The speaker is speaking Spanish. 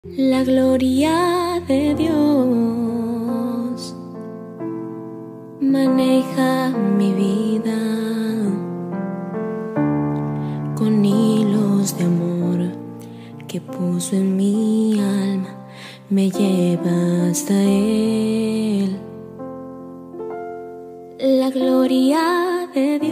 La gloria de Dios maneja mi vida con hilos de amor que puso en mi alma, me lleva hasta Él. La gloria de Dios